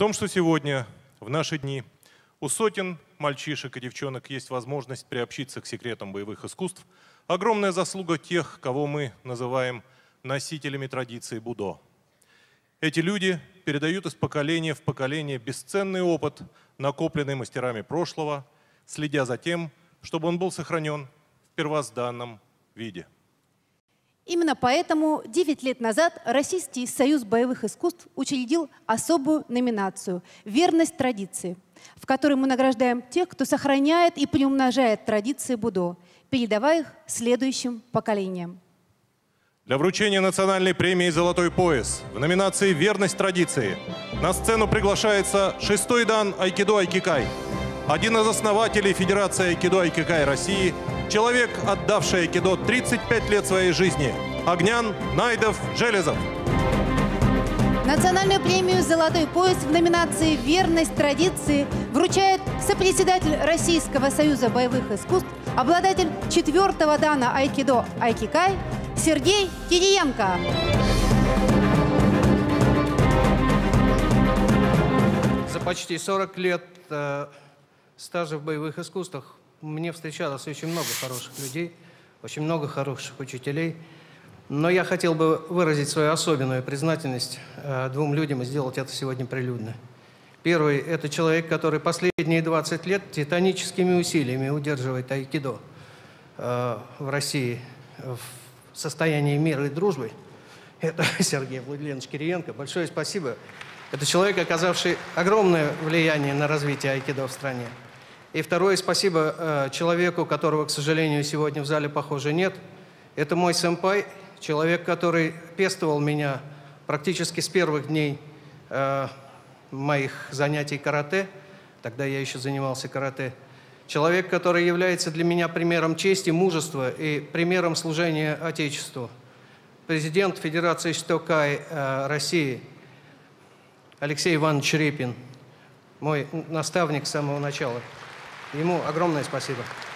том, что сегодня, в наши дни, у сотен мальчишек и девчонок есть возможность приобщиться к секретам боевых искусств, огромная заслуга тех, кого мы называем носителями традиции Будо. Эти люди передают из поколения в поколение бесценный опыт, накопленный мастерами прошлого, следя за тем, чтобы он был сохранен в первозданном виде. Именно поэтому 9 лет назад Российский союз боевых искусств учредил особую номинацию «Верность традиции», в которой мы награждаем тех, кто сохраняет и приумножает традиции Будо, передавая их следующим поколениям. Для вручения национальной премии «Золотой пояс» в номинации «Верность традиции» на сцену приглашается 6-й дан Айкидо Айкикай, один из основателей Федерации Айкидо Айкикай России, человек, отдавший айкидо 35 лет своей жизни, Огнян Найдов Железов. Национальную премию «Золотой пояс» в номинации «Верность традиции» вручает сопредседатель Российского союза боевых искусств, обладатель 4-го дана Айкидо Айкикай Сергей Кириенко. За почти 40 лет стажа в боевых искусствах мне встречалось очень много хороших людей, очень много хороших учителей. Но я хотел бы выразить свою особенную признательность двум людям и сделать это сегодня прилюдно. Первый – это человек, который последние 20 лет титаническими усилиями удерживает айкидо в России в состоянии мира и дружбы. Это Сергей Владимирович Кириенко. Большое спасибо. Это человек, оказавший огромное влияние на развитие айкидо в стране. И второе спасибо человеку, которого, к сожалению, сегодня в зале, похоже, нет. Это мой сэмпай, человек, который пестовал меня практически с первых дней моих занятий карате. Тогда я еще занимался карате. Человек, который является для меня примером чести, мужества и примером служения Отечеству. Президент Федерации Штокай России Алексей Иванович Репин, мой наставник с самого начала. Ему огромное спасибо.